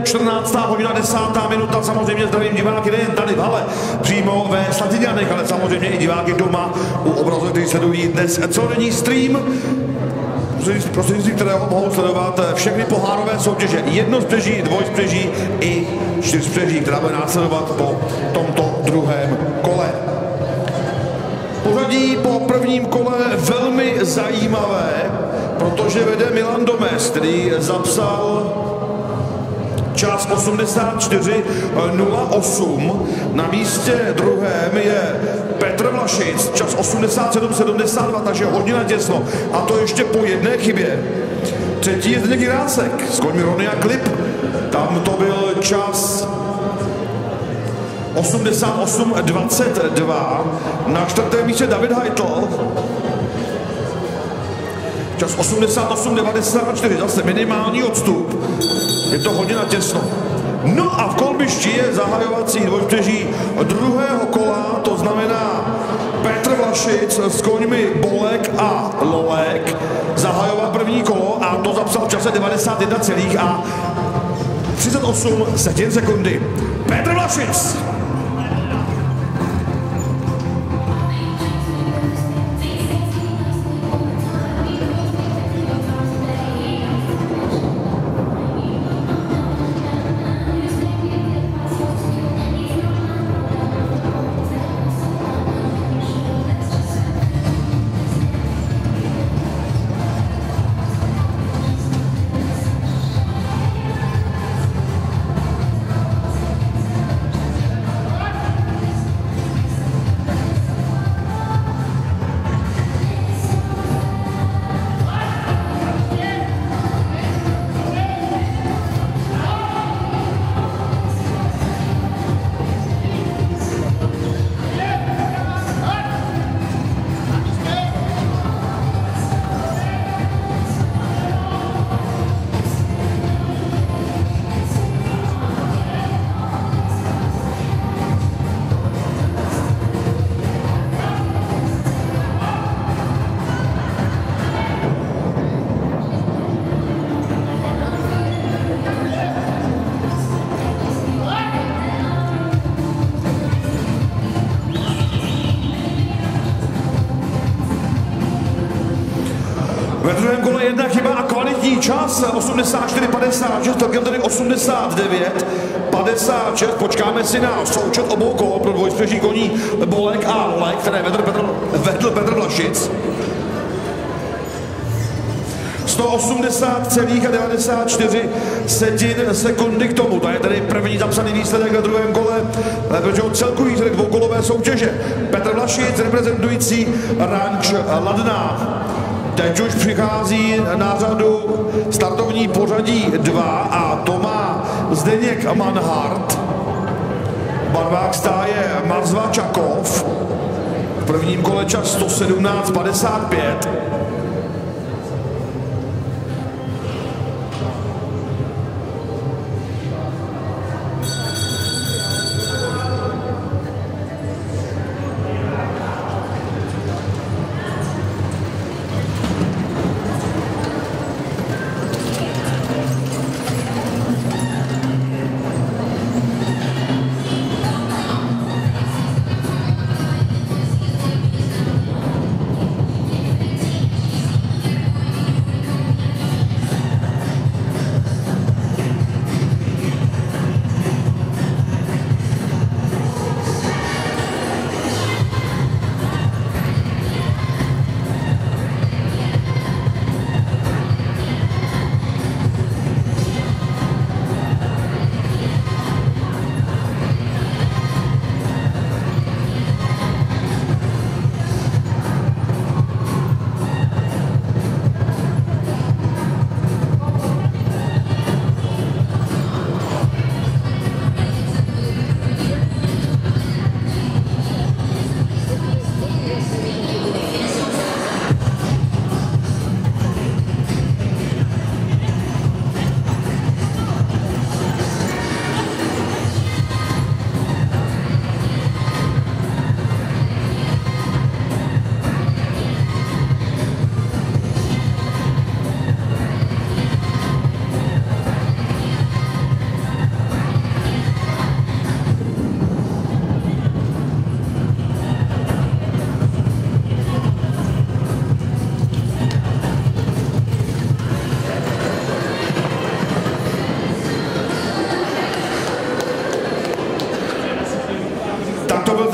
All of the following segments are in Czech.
14. hodina, 10. minuta. Samozřejmě zdravím diváky nejen tady v hale, přímo ve Slatiňanech, ale samozřejmě i diváky doma u obrazovek, kteří sledují dnes celodenní stream, prostřednictvím kterého mohou sledovat všechny pohárové soutěže. Jednospřeží, dvojspřeží i čtyřspřeží, která bude následovat po tomto druhém kole. Pořadí po prvním kole velmi zajímavé, protože vede Milan Domes, který zapsal čas 84:08. Na místě druhém je Petr Vlašic, čas 87:72, takže hodně natěsno. A to ještě po jedné chybě. Třetí je Zdeněk Jirásek s koňmi Rony a Klip. Tam to byl čas 88:22. Na čtvrtém místě David Heitl. Čas 88:94, zase minimální odstup. Je to hodně natěsno. No a v kolbišti je zahajovací dvojspřeží druhého kola, to znamená Petr Vlašic s koňmi Bolek a Lolek. Zahajoval první kolo a to zapsal v čase 91,38 sekundy. Petr Vlašic. Ve druhém kole jedna chyba a kvalitní čas 84:56, celkem tedy 89:56. Počkáme si na součet obou kol pro dvojspřeží koní Bolek a Lolek, které vedl Petr Vlašic. 180,94 sekundy k tomu. To je tedy první zapsaný výsledek na druhém kole lepšího celkový výsledek dvoukolové soutěže. Petr Vlašic reprezentující ranč Ladná. Teď už přichází na řadu startovní pořadí 2 a to má Zdeněk Manhart. Barvák stáje Marzva Čakov. V prvním kole čas 117:55.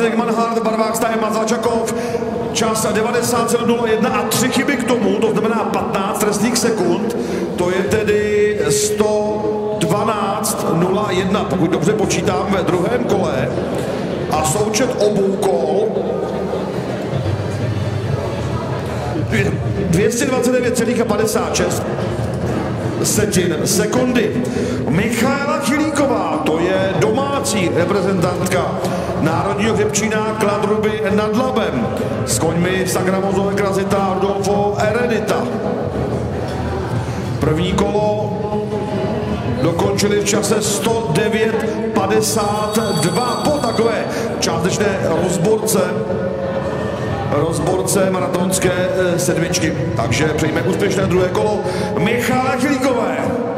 Radek Manhart, barvák stáje Mazalčakov, čas 97:01 a 3 chyby k tomu, to znamená 15 trestných sekund, to je tedy 112:01, pokud dobře počítám, ve druhém kole. A součet obou kol 229,56 sekundy. Michaela Chilíková, to je domácí reprezentantka Národního hřebčína Kladruby nad Labem s koňmi Sagramozové Krazita Rodolfo Eredita. První kolo dokončili v čase 109:52 po takové částečné rozborce maratonské sedmičky. Takže přejme úspěšné druhé kolo Michala Chilíkové.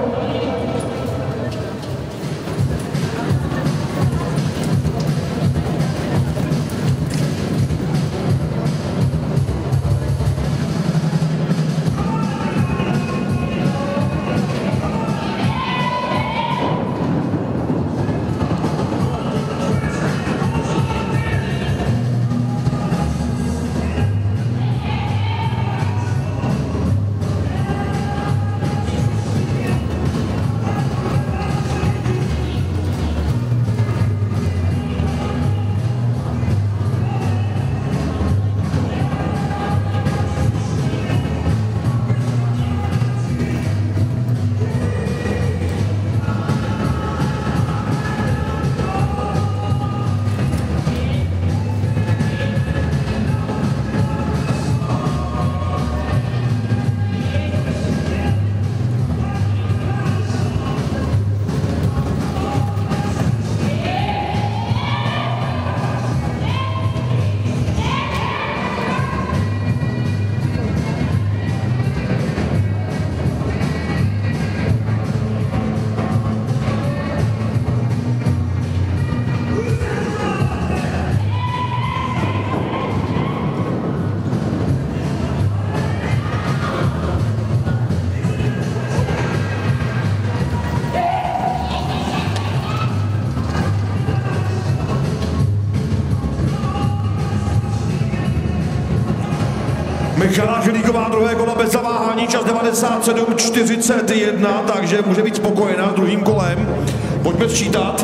Michala Chilíková, druhé kolo bez zaváhání, čas 97:41, takže může být spokojená s druhým kolem. Pojďme sčítat.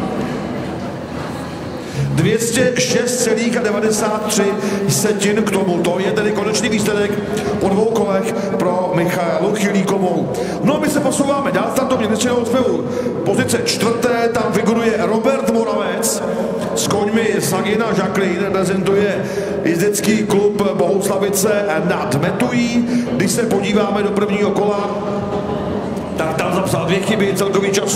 206,93 k tomu. To je tedy konečný výsledek po dvou kolech pro Michaelu Chilíkovou. No a my se posouváme dál, tam to mě nečeho zpěvu. Pozice čtvrté, tam figuruje Robert Moravec s koňmi Sagina Jacqueline, reprezentuje jezdecký klub Bohuslavice nad Metují. Když se podíváme do prvního kola, tak tam zapsal 2 chyby, celkový čas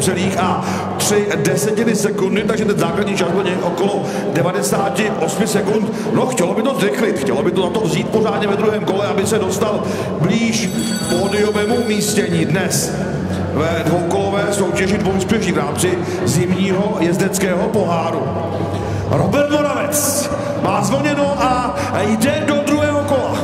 108,3 sekundy, takže ten základní čas byl okolo 98 sekund. No, chtělo by to zrychlit, chtělo by to na to vzít pořádně ve druhém kole, aby se dostal blíž pódiovému umístění dnes ve dvoukolové soutěži dvouúspěší v rámci zimního jezdeckého poháru. Robert Moravec má zvoněno a jde do druhého kola.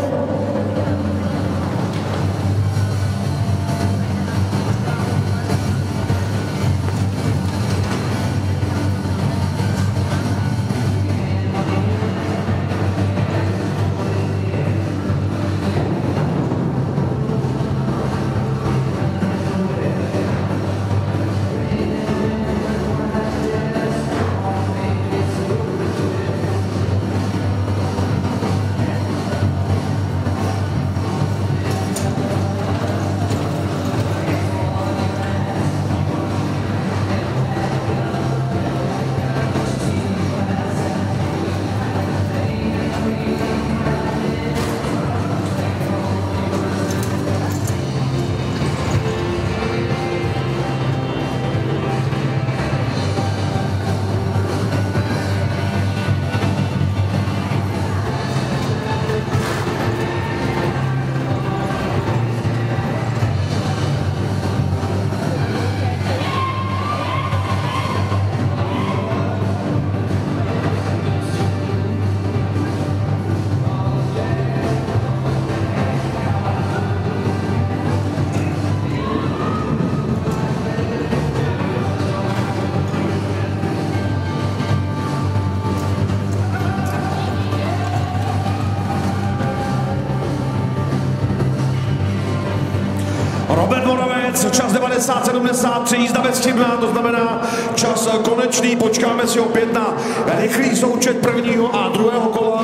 90-73, jízda bezchybná, to znamená čas konečný, počkáme si opět na rychlý součet prvního a druhého kola.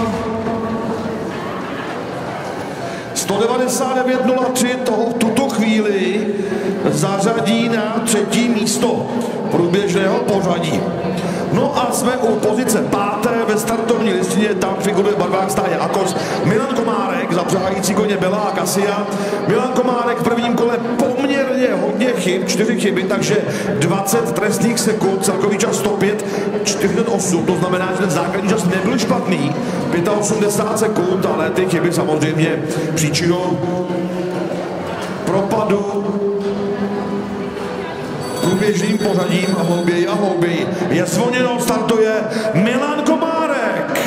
199.03 toho v tuto chvíli zařadí na třetí místo průběžného pořadí. No a jsme u pozice páté ve startovní listině, tam figuruje v barvách stáje Akos Milan Komárek, zapřáhající koně Bela a Kasia. Milan Komárek v prvním kole poměrně hodně chyb, 4 chyby, takže 20 trestných sekund, celkový čas 105.48, to znamená, že ten základní čas nebyl špatný, 85 sekund, ale ty chyby samozřejmě příčinou propadu průběžným pořadím a hlouběji. Je zvoněno, startuje Milan Komárek.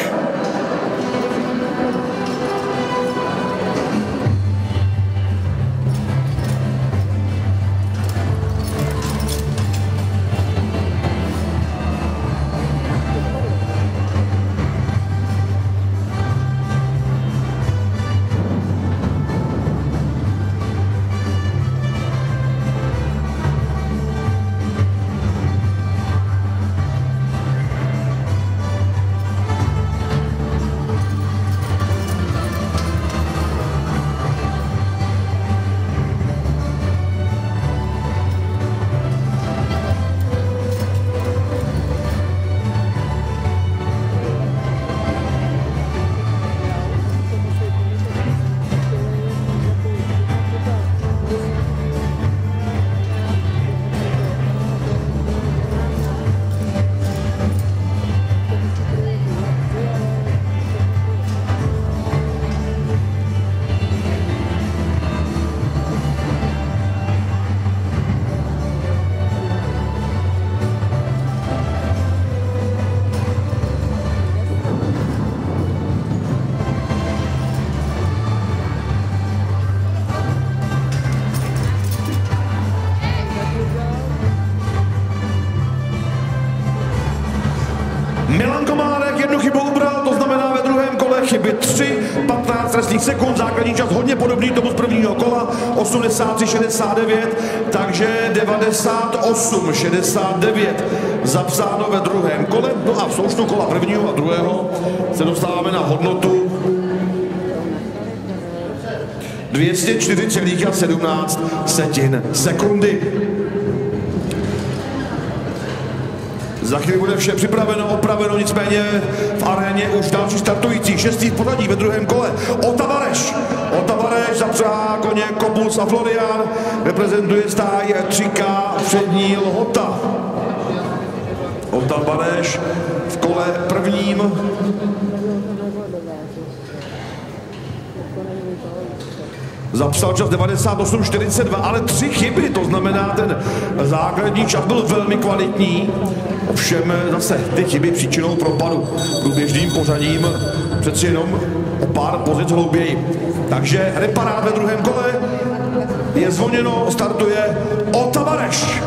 Milan Komárek jednu chybu ubral, to znamená ve druhém kole chyby 3, 15 trestných sekund, základní čas hodně podobný tomu z prvního kola, 83.69, takže 98.69 zapsáno ve druhém kole. No a v součtu kola prvního a druhého se dostáváme na hodnotu 204,17 sekundy. Za chvíli bude vše připraveno, opraveno, nicméně v aréně už další startující, 6. v pořadí ve druhém kole. Otavareš zapřáhá koně Kobus a Florian, reprezentuje stáj 3K přední Lhota. Otavareš v kole prvním zapsal čas 98.42, ale 3 chyby, to znamená, ten základní čas byl velmi kvalitní. Ovšem zase ty chyby příčinou propadu průběžným pořadím přeci jenom o pár pozic hlouběji. Takže reparát ve druhém kole je zvoněno, startuje Otavareš.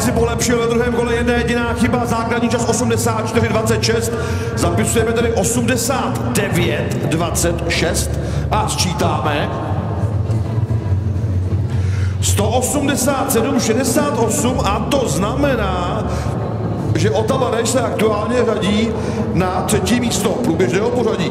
si polepšil ve druhém kole, jedna jediná chyba, základní čas 84:26, zapisujeme tedy 89:26 a sčítáme 187:68 a to znamená, že Otava Reš se aktuálně řadí na 3. místo průběžného pořadí.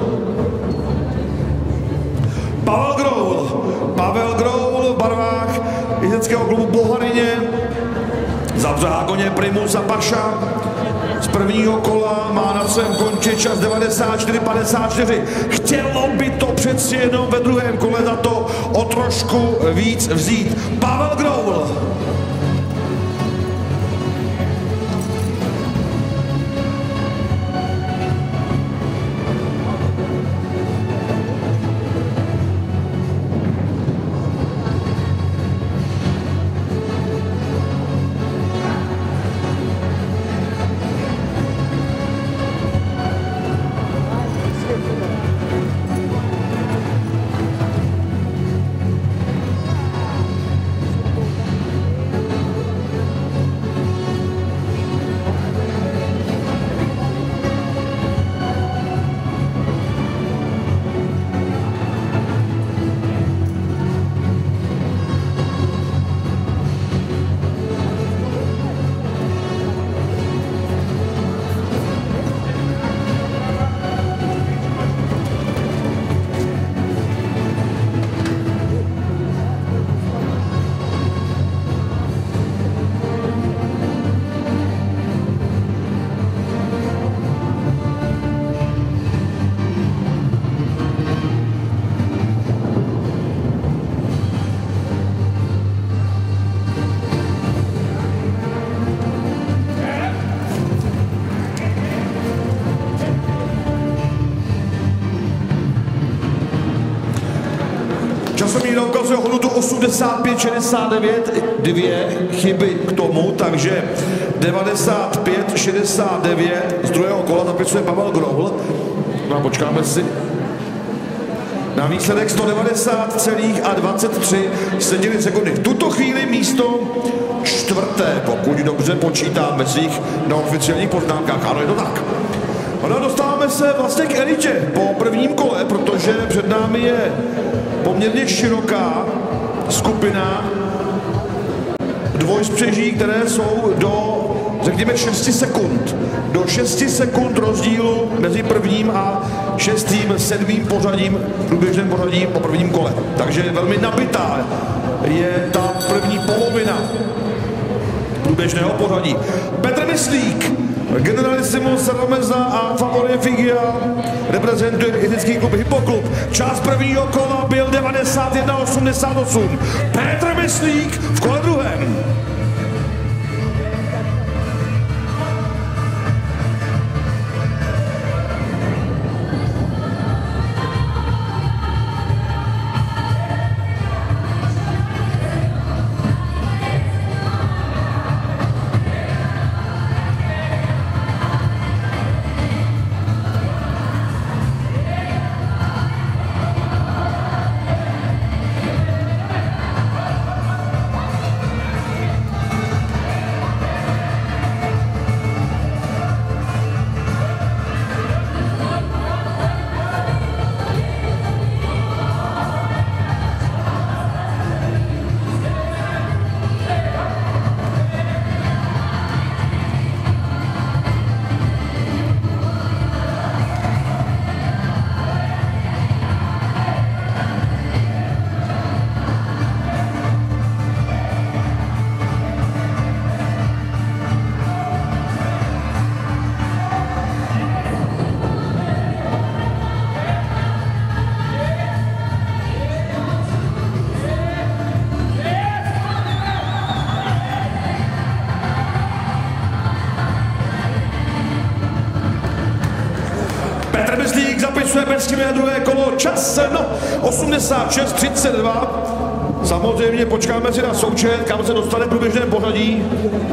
Pavel Groul v barvách jezeckého klubu Boharině, za Břágoně Primus a Paša. Z prvního kola má na svém konči čas 94:54. Chtělo by to přeci jenom ve druhém kole za to o trošku víc vzít. Pavel Groul. Časomíra ukazuje hodnotu 85:69, 2 chyby k tomu, takže 95:69 z druhého kola zapisuje Pavel Groul. No a počkáme si na výsledek 190,23 sekundy. V tuto chvíli místo 4., pokud dobře počítám ve svých neoficiálních poznámkách. Ano, je to tak. No, dostáváme se vlastně k elitě po prvním kole, protože před námi je poměrně široká skupina dvojspřeží, které jsou do, řekněme, 6 sekund. Do 6 sekund rozdílu mezi prvním a 6., 7. pořadím, průběžným pořadím po prvním kole. Takže velmi nabitá je ta první polovina průběžného pořadí. Petr Myslík, Generalissimus Romeza a Favorie Figia reprezentuje jezecký klub Hypoklub. Čas prvního kola byl 91:88. Petr Myslík v kole druhém. Petr Myslík zapisuje bez chyby na druhé kolo, čas 86:32. Samozřejmě počkáme si na součet, kam se dostane v průběžném pořadí.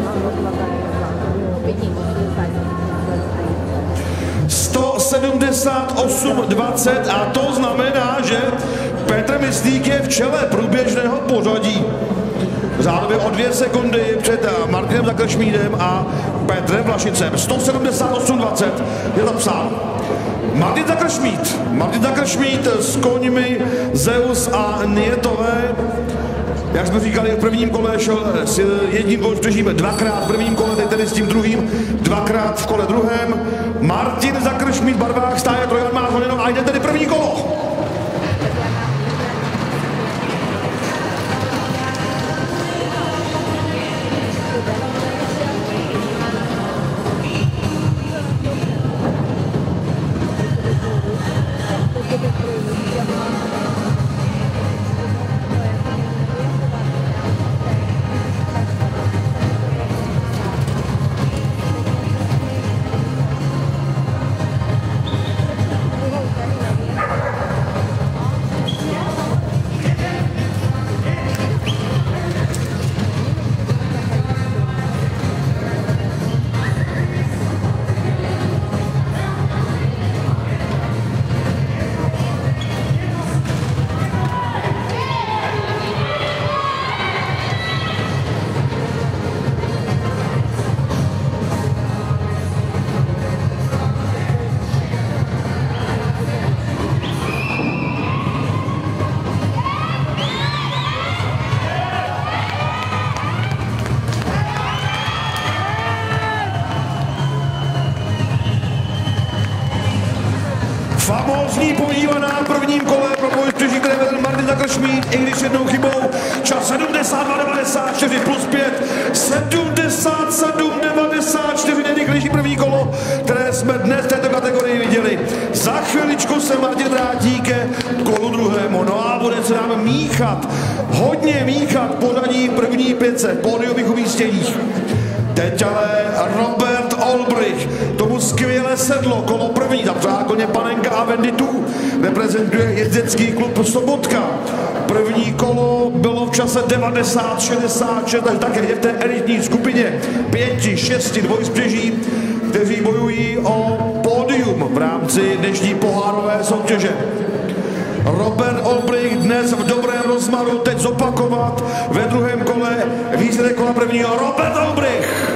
178:20 a to znamená, že Petr Myslík je v čele průběžného pořadí. řádově o 2 sekundy před Martinem Zakršmídem a Petrem Vlašicem. 178,20 je zapsán. Martin Zakršmíd s koňmi Zeus a Nietové. Jak jsme říkali, v prvním kole šel s jedním dvojstřežím dvakrát v prvním kole, teď tedy s tím druhým dvakrát v kole druhém. Martin Zakršmíd v barvách stáje Trojan Mářonino a jde tedy první kolo. Famózní podívaná v prvním kole pro dvojstřeží, které vedl Martin Zakršmíd, i když jednou chybou. Čas 72,94 plus 5, 77,94 nejrychlejší první kolo, které jsme dnes v této kategorii viděli. Za chviličku se Martin vrátí ke kolu druhému. No a bude se nám hodně míchat pořadí první 500 pódiových umístěních. Teď ale Robert Olbrich, tomu skvěle sedlo, kolo první, zapřáhá koně Panenka a Wendy Tu, reprezentuje jezdecký klub Sobotka. První kolo bylo v čase 90,66, takže také je v té elitní skupině 5, 6 dvojspřeží, kteří bojují o pódium v rámci dnešní pohárové soutěže. Robert Olbrich dnes v dobrém rozmaru, teď zopakovat ve druhém kole výsledek kola prvního. Robert Olbrich!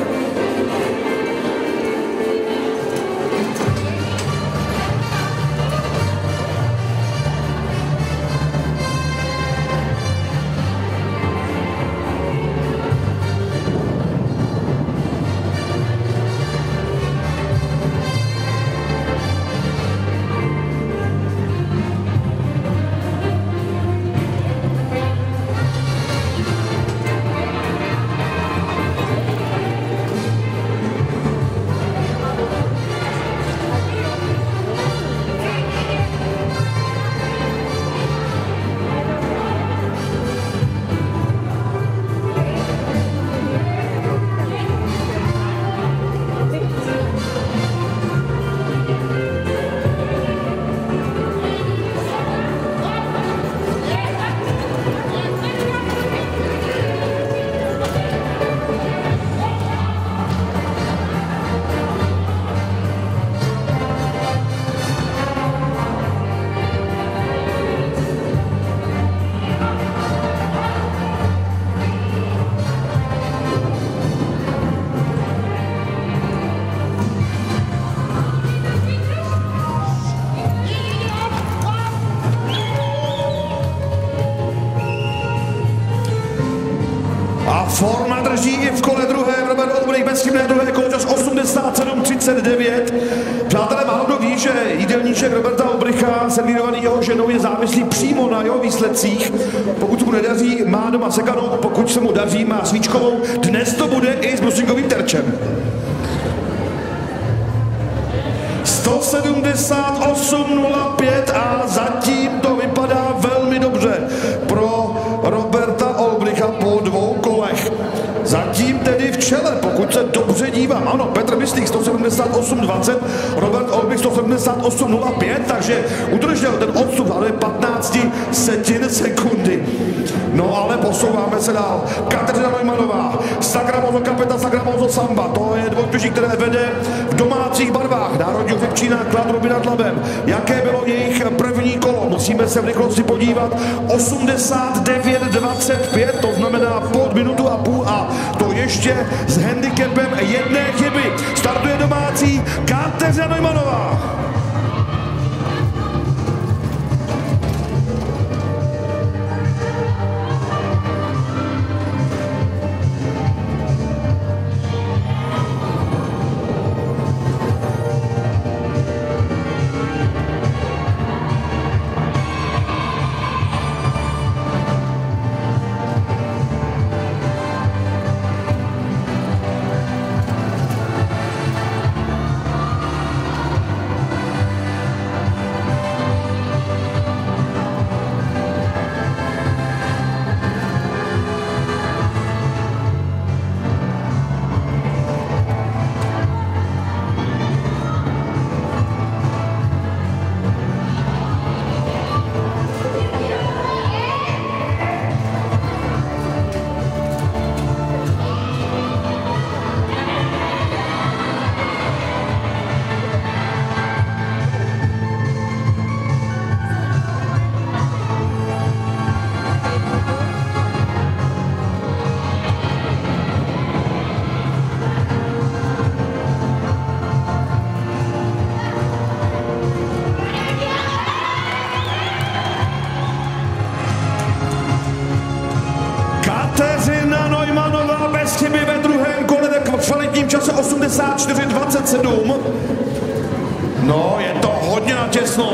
Forma drží i v kole druhém. Robert Olbrich bezchybné druhé kolo, čas 87,39. Přátelé, málo kdo ví, že jídelníček Roberta Olbricha, servírovaný jeho ženou, je závislý přímo na jeho výsledcích. Pokud se mu nedaří, má doma sekanou, pokud se mu daří, má svíčkovou. Dnes to bude i s bruslinkovým terčem. 178,05 a zatím to vypadá velmi dobře pro Roberta Olbricha po dvou kolech. Zatím tedy v čele, pokud se dobře dívám. Ano, Petr Myslík 178,20, Robert Olbrich 178,05, takže udržel ten odstup, ale 15 sekundy. No ale posouváme se dál. Kateřina Neumannová Sagramoso Kapeta, Sagramoso Samba. To je dvojtuží, které vede v domácích barvách Národního Hřebčína Kladruby nad Labem. Jaké bylo jejich první kolo? Musíme se v rychlosti podívat. 89,25, to znamená pod minutu a půl a to ještě s handicapem jedné chyby. Startuje domácí Kateřina Neumannová. Kateřina Neumannová bez chyby ve druhém kole v kvalitním čase 84,27. No, je to hodně natěsno.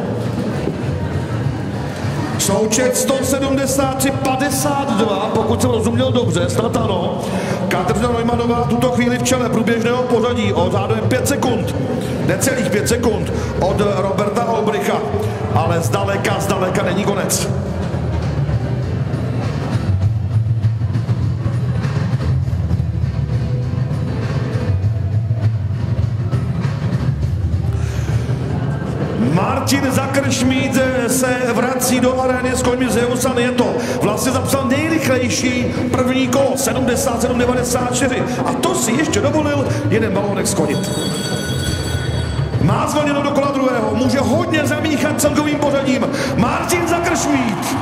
Součet 173,52, pokud jsem rozuměl dobře, snad ano. Kateřina Neumannová tuto chvíli v čele průběžného pořadí o řádově 5 sekund, necelých 5 sekund od Roberta Olbricha, ale zdaleka není konec. Martin Zackerschmidt se vrací do arény s koňmi Zeusan. Je to vlastně zapsal nejrychlejší první kolo 77,94 a to si ještě dovolil jeden balónek skonit. Má zvolněno do kola druhého, může hodně zamíchat celkovým pořadím. Martin Zackerschmidt.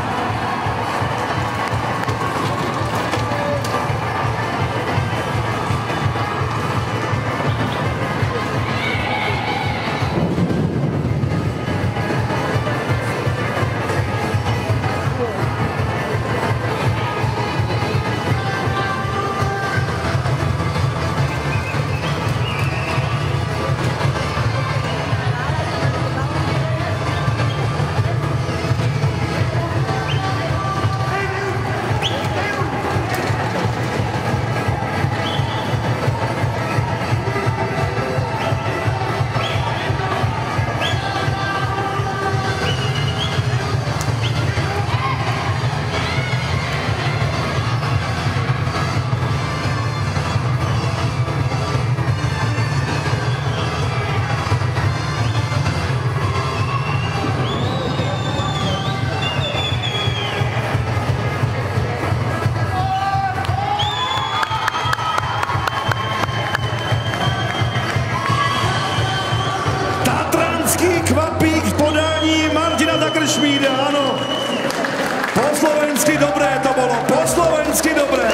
Kvapík v podání Martina Zackerschmida, ano. Po slovensky dobré to bylo, po slovensky dobré.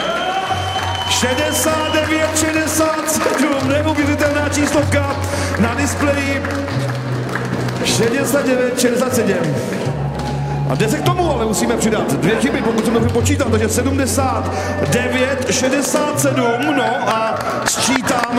69,67, neuvěřitelná číslovka na displeji. 69,67. A jde se k tomu, ale musíme přidat 2 chyby, pokud jsem dobře počítal, takže 79,67, no a sčítáme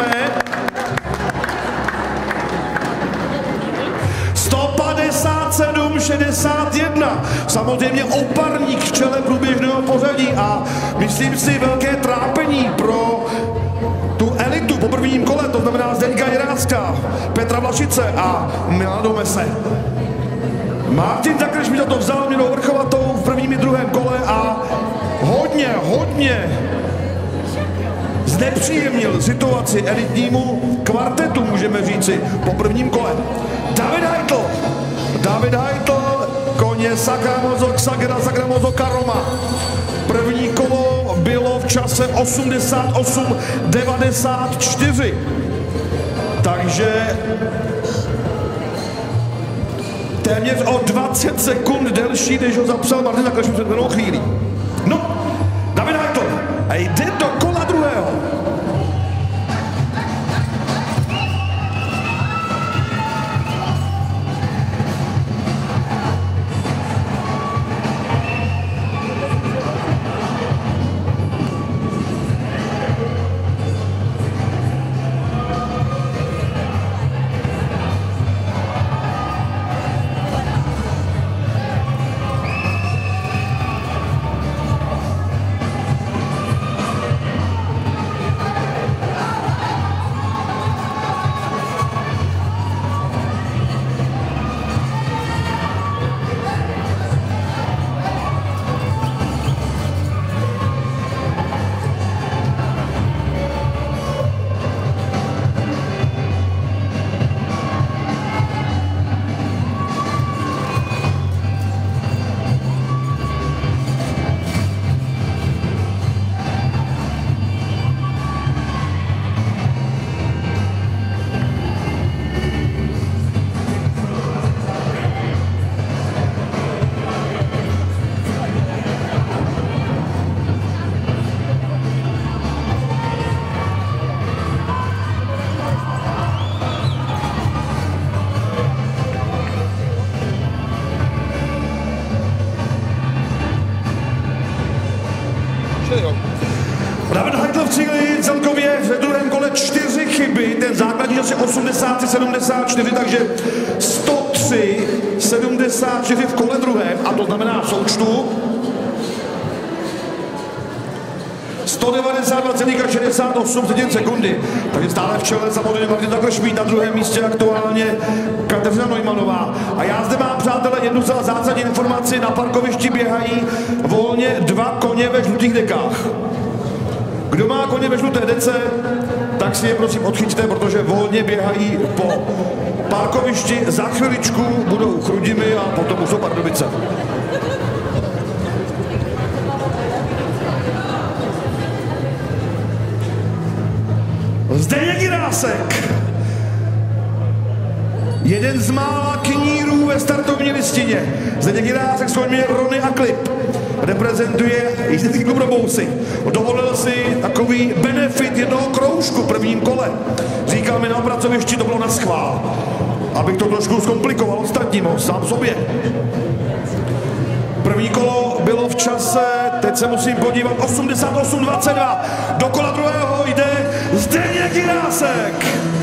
157,61. Samozřejmě oparník v čele průběžného pořadí a myslím si velké trápení pro tu elitu po prvním kole, to znamená Zdeňka Jirácka, Petra Vlašice a Milana Domese. Martin Zackerschmidt to vzal měnou vrchovatou v prvním i druhém kole a hodně znepříjemnil situaci elitnímu kvartetu, můžeme říci, po prvním kole. David Heitl, koň koně Sagramozo Karoma. První kolo bylo v čase 88:94. Takže téměř o 20 sekund delší, než ho zapsal Martin Zakršmíd před danou chvílí. No, David Heitl jde do kola druhého. David Heitl v cíli celkově ve druhém kole 4 chyby, ten základní asi 80-74, takže 103-74 v kole druhém, a to znamená v součtu 192,68 sekundy. Takže stále v čele samozřejmě Martin Zakršmíd, na druhém místě aktuálně Kateřina Neumannová. A já zde mám, přátelé, jednu zcela zásadní informaci. Na parkovišti běhají volně 2 koně ve žlutých dekách. Kdo má koně ve žluté dece, tak si je prosím odchyťte, protože volně běhají po parkovišti. Za chviličku budou Chrudimi a potom už jsou Pardubice. Zdeněk Jirásek, jeden z mála knírů ve startovní listině. Zdeněk Jirásek s koňmi Rony a Klip reprezentuje jízdecký klub Robousy. Dovolil si takový benefit jednoho kroužku v prvním kole. Říkal mi na pracovišti, to bylo na schvál, abych to trošku zkomplikoval ostatním, sám sobě. První kolo bylo v čase, teď se musím podívat, 88:22. Do kola druhého jde Zdeněk Jirásek.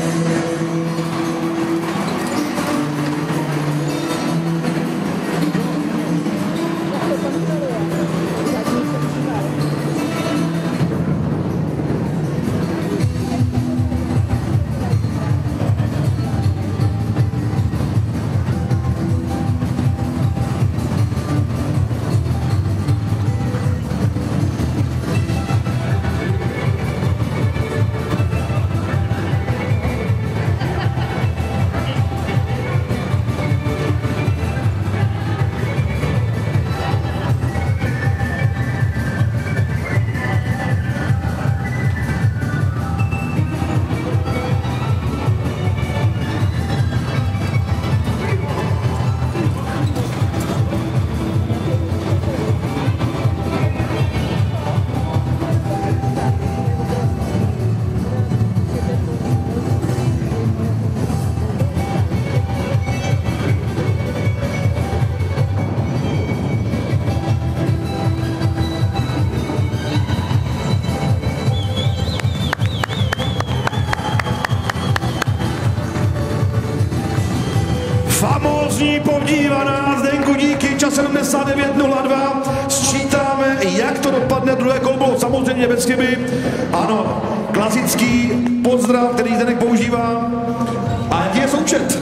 Famózní podívaná, Zdenku, díky, čas 79:02. Sčítáme, jak to dopadne. Druhé kolo bylo samozřejmě bez chyby. Ano, klasický pozdrav, který Zdenek používá. A jaký je součet?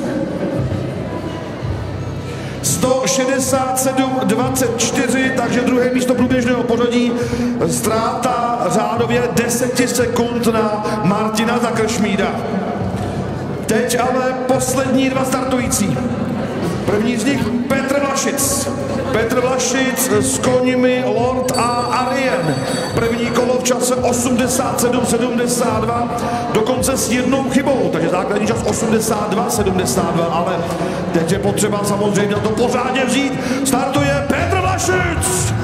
167:24, takže druhé místo průběžného pořadí. Ztráta řádově 10 sekund na Martina Zakršmída. Teď ale poslední 2 startující. První z nich Petr Vlašic. Petr Vlašic s koňmi Lord a Arien. První kolo v čase 87,72, dokonce s jednou chybou, takže základní čas 82,72, ale teď je potřeba samozřejmě to pořádně vzít. Startuje Petr Vlašic!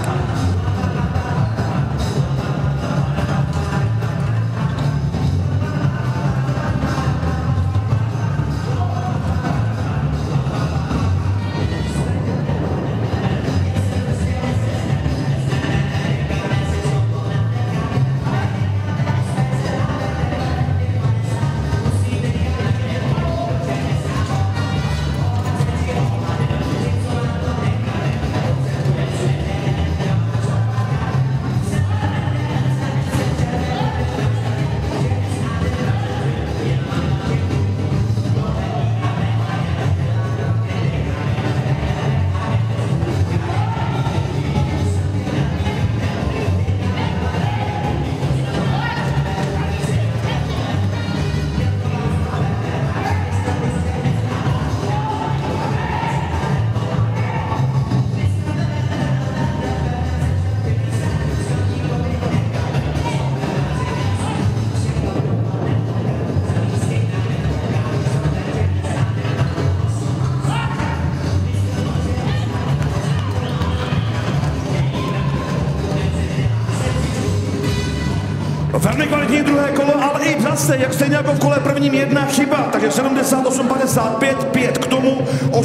Velmi kvalitní druhé kolo, ale i zase, jak stejně jako v kole prvním, jedna chyba, takže 78,55, 5 k tomu,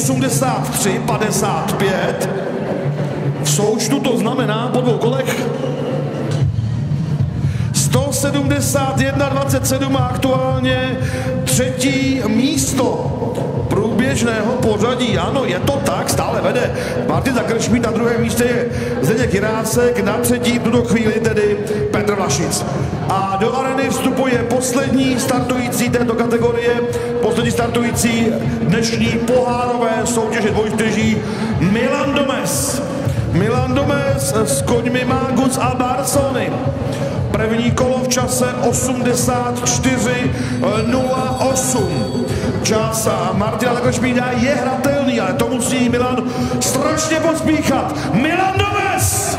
83,55. V součtu to znamená po dvou kolech 171,27 a aktuálně třetí místo průběžného pořadí. Ano, je to tak, stále vede Martin Zakršmíd, na druhém místě je Zdeněk Jirásek, na třetí v tuto chvíli tedy Petr Vlašic. A do areny vstupuje poslední startující této kategorie, poslední startující dnešní pohárové soutěže dvojčtyří Milan Domes. Milan Domes s koňmi Magus a Barsony. První kolo v čase 84,08. Čas Martina Zakršmída je hratelný, ale to musí Milan strašně pospíchat. Milan Domes!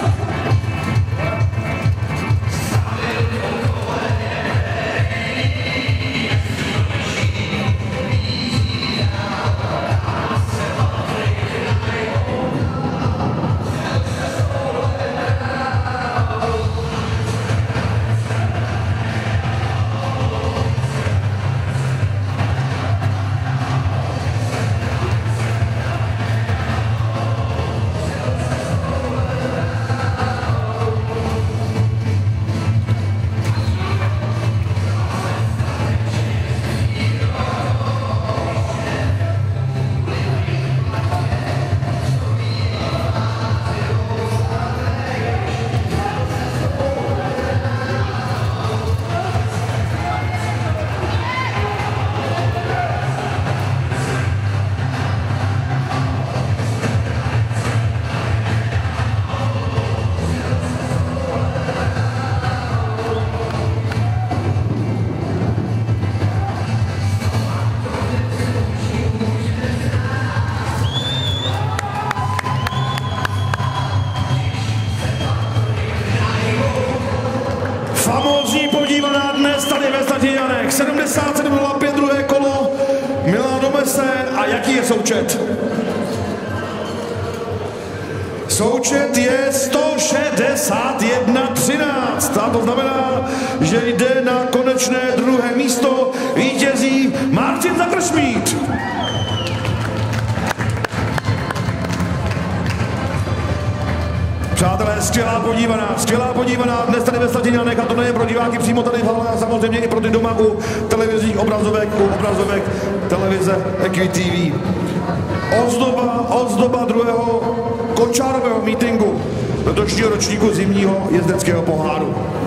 Famózní podívaná dnes tady ve Statiňanech. 77,05 druhé kolo Milana Domese. A jaký je součet? Součet je 161,13. A to znamená, že jde na konečné druhé místo. Vítězí Martin Zakršmíd. Přátelé, skvělá podívaná dnes tady ve Statiňanech, a to nejen pro diváky přímo tady v hale, a samozřejmě i pro ty doma u televizních obrazovek, televize EquiTV. Ozdoba druhého kočárového mítinku letošního ročníku zimního jezdeckého poháru.